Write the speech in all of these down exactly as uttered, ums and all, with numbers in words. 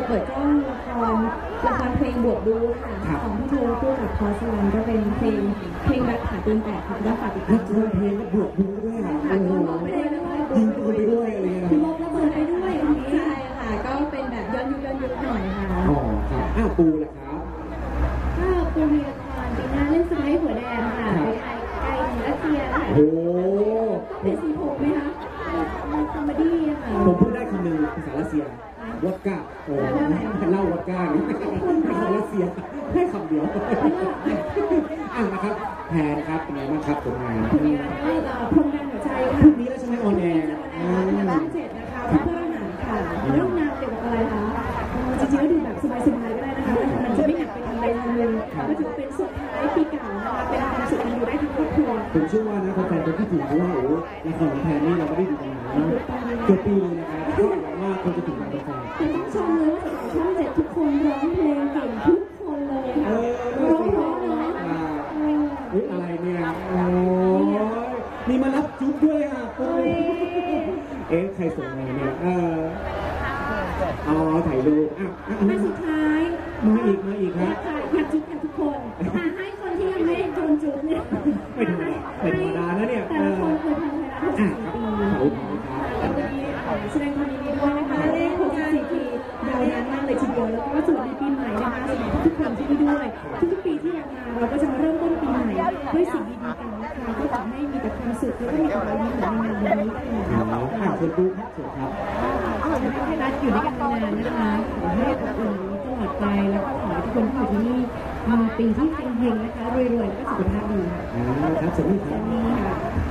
เปิดกล้องละครละครเพลงบวกดูค่ะของพี่โทคู่กับพอสลันก็เป็นเพลงเพลงแบบขาตีนแตกค่ะก็ฝากติดตามด้วยเพลงก็บวกดูด้วยค่ะก็ร้องไปได้ด้วยยิงปืนไปด้วยอะไรเงี้ยลบระเบิดไปด้วยใช่ค่ะก็เป็นแบบย้อนยุคย้อนยุคหน่อยค่ะอ๋อครับอ้าวปูล่ะครับก็ปูมีละครปีหน้าเล่นสไปหัวแดงค่ะไปไทยไกลถึงรัสเซียค่ะโอ้เป็นสีผมไหมคะคอมเมดี้ค่ะผมพูดได้คำหนึ่งภาษารัสเซียวอดก้าโอ้เล่าวอดก้านี่ภาษารัสเซียแค่คำเดียวอ่ะนะครับแพนครับเป็นไงบ้างครับผลงานผลงานก็พรมแดนหัวใจค่ะพรุ่งนี้แล้วใช่ไหมออนแอร์ช่องเจ็ดนะคะเพื่ออาหารค่ะเรื่องนางเกี่ยวกับอะไรคะจริงๆก็ดูแบบสบายๆก็ได้นะคะมันจะไม่หนักไปทางใดทางหนึ่งก็ถือเป็นสุดท้ายปีเก่านะคะเป็นความสุขกันอยู่ได้ทั้งครอบครัวผมเชื่อว่านะแฟนๆจะคิดถึงเพราะว่าโอ้ละครของแพนนี่เราไม่ได้ดูกันนานเนาะเกือบปีเลยนะครับก็หวังว่าคนจะถึงแฟนแต่ต้องชมเลยว่าช่องเจ็ดทุกคนร้องเพลงเก่งทุกคนเลยค่ะร้องเพราะเนาะเฮ้ยอะไรเนี่ยโอ้ยมีมารับจุ๊บด้วยอ่ะเอ๊ะใครส่งมาเนี่ยเอออ๋อถ่ายรูปอ่ะมาสุดท้ายมาอีกมาอีกครับอยากจุ๊บกันทุกคนหาให้คนที่ยังไม่โดนจุ๊บเนี่ยไม่ธรรมดาไม่ธรรมดานะเนี่ยแต่ละคนเคยทำไทยรัฐหกสิบสี่ปีแสดงความยินดีด้วยนะคะเลขหกสิบสี่ปียาวนานมากเลยทีเดียวแล้วก็สวัสดีปีใหม่นะคะสำหรับทุกคนที่นี่ด้วยทุกๆปีที่เรามาเราก็จะมาเริ่มต้นปีใหม่ด้วยสิ่งดีๆกันนะคะก็ขอให้มีแต่ความสุขแล้วก็มีแต่รอยยิ้มในงานวันนี้ค่ะอ่าเชิญดูครับเชิญครับให้รัฐอยู่ด้วยกันนานนะคะขอให้อบอุ่นตลอดไปแล้วก็ขอให้ทุกคนที่อยู่ที่นี่มีปีที่เฮงๆนะคะรวยๆแล้วก็สุขภาพดีอ่าครับสวัสดีครับนี่ค่ะ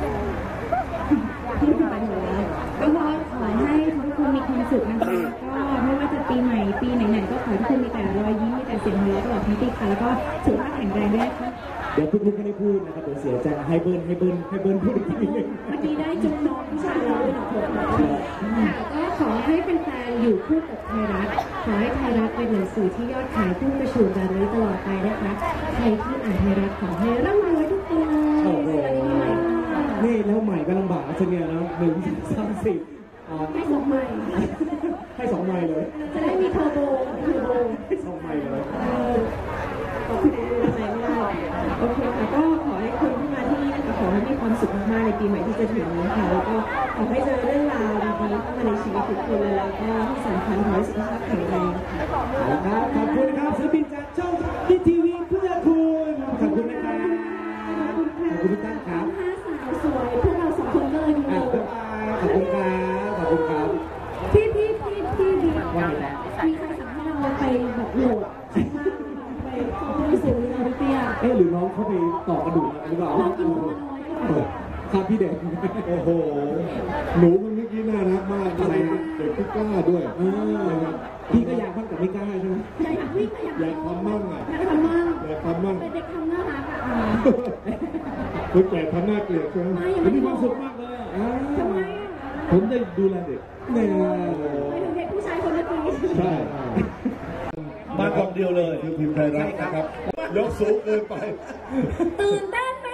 ที่ผ่านมาก็ขอขอให้ทุกคนมีความสุขนะคะก็ไม่ว่าจะปีใหม่ปีไหนๆก็ขอให้ทุกคนมีแต่รอยยิ้มมีแต่เสียงหัวเราะตลอดทั้งปีค่ะแล้วก็สุขภาพแข็งแรงด้วยค่ะเดี๋ยวทุกๆไม่ได้พูดนะครับเดี๋ยวเสียใจให้เบิ้ลให้เบิ้ลให้เบิ้ลพูดอีกทีนึงเมื่อกี้ได้จุ๊บน้องผู้ชายเราด้วยหนึ่งคนค่ะก็ขอให้แฟนๆอยู่คู่กับไทยรัฐขอให้ไทยรัฐเป็นหนังสือที่ยอดขายพุ่งกระฉูดแบบนี้ตลอดไปนะคะใครที่อ่านไทยรัฐขอให้ร่ำรวยทุกคนเลยโอ้โหนี่แล้วใหม่ก็ลำบากนะเชนียนะหนึ่งสามสี่ให้สองใหม่ให้สองใหม่เลยจะได้มีเทอร์โบเทอร์โบให้สองใหม่เลยขอบคุณดูใหม่ไม่ได้โอเคค่ะก็ขอให้คนที่มาที่นี่นะคะขอให้มีความสุขมากๆในปีใหม่ที่จะถึงนี้ค่ะแล้วก็ขอให้เจอเรื่องราวดีๆเข้ามาในชีวิตทุกคนเลยแล้วก็ที่สำคัญขอให้สุขภาพแข็งแรงค่ะขอบคุณครับศิลปินจากช่องพีทีวีเพื่อคุณขอบคุณนะครับขอบคุณทุกท่านครับห้าสาวสวยพวกเราสองคนก็เลยมีโลกขอบคุณครับขอบคุณครับพี่พี่พี่พี่ดีว่ามีใครสั่งให้เราไปแบบโหลดไปขอให้สูงเลยเตี้ยเอ๊ะหรือน้องเขาไปต่อกระดูกหรือเปล่าน้องกินมาน้อยครับพี่เด็กโอ้โหหนูมันเมื่อกี้น่ารักมากอะไรเด็กที่กล้าด้วยพี่ก็อยากบ้างแต่ไม่กล้าใช่ไหมอยากวิ่งอยากทำมั่งอ่ะอยากทำมั่งอยากทำมั่งแต่เด็กทำน่ารักอ่ะคุณแก่ทำหน้าเกลียดใช่ไหมผมมีความสุขมากเลยทำไมผมได้ดูแลเด็กเนี่ยไม่ถึงเด็กผู้ชายคนเมื่อกี้ใช่มากองเดียวเลยคือพิมพ์ไทยรัฐนะครับยกสูงเกินไปตื่นเต้นไหม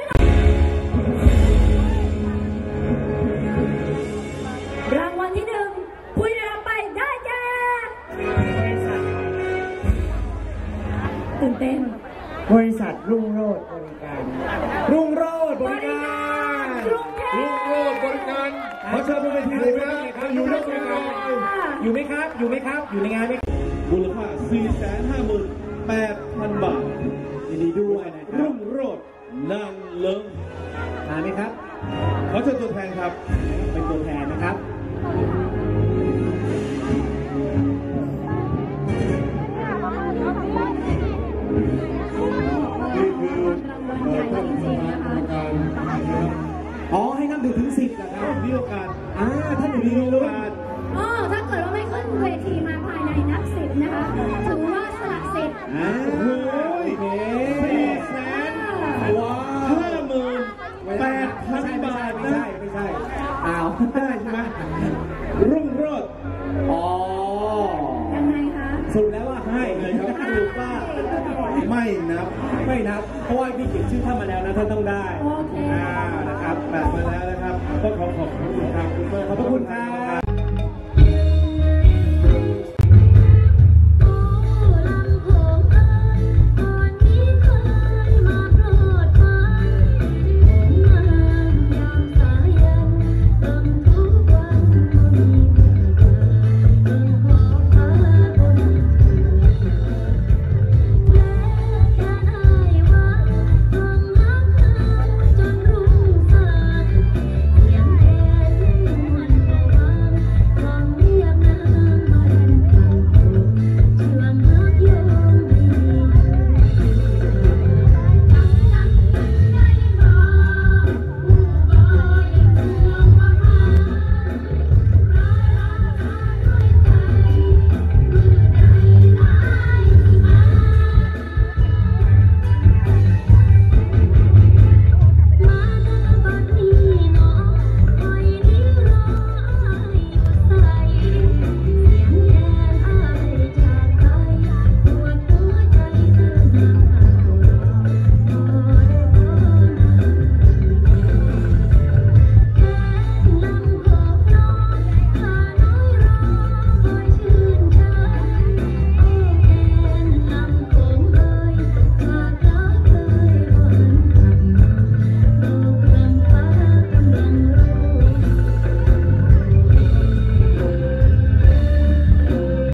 รางวัลที่หนึ่งผู้ได้รับไปได้แก่ตื่นเต้นบริษัทรุ่งโรจน์บริการรุ่งโรจน์บริการรุ่งโรจน์บริการขอเชิญบนเวทีเลยครับอยู่ในบริการอยู่ไหมครับอยู่ไหมครับอยู่ในงานไหมมูลค่า สี่แสนห้าหมื่นแปดพัน บาทยินดีด้วยนะครับรุ่งโรจน์นางเลิงมาไหมครับขอเชิญตัวแทนครับเป็นตัวแทนนะครับอ๋อให้นับหนึ่งถึงสิบนะครับมีโอกาสอ่าท่านอยู่ดีรู้กันอ๋อถ้าเกิดว่าไม่ขึ้นเวทีมาภายในนับสิบนะคะถือว่าสละสิทธิ์อ่าโอเคสี่แสนว้าห้าหมื่นแปดพันบาทไม่ใช่ไม่ใช่อ้าวได้ใช่ไหมรุ่งโรจน์อ๋อยังไงคะสรุปแล้วว่าให้เลยครับสรุปว่าไม่นับไม่นับเพราะว่าพี่เขียนชื่อท่านมาแล้วนะท่านต้องได้โอเคนะครับแบบมาแล้วนะครับก็ขอขอบคุณครับขอบคุณครับ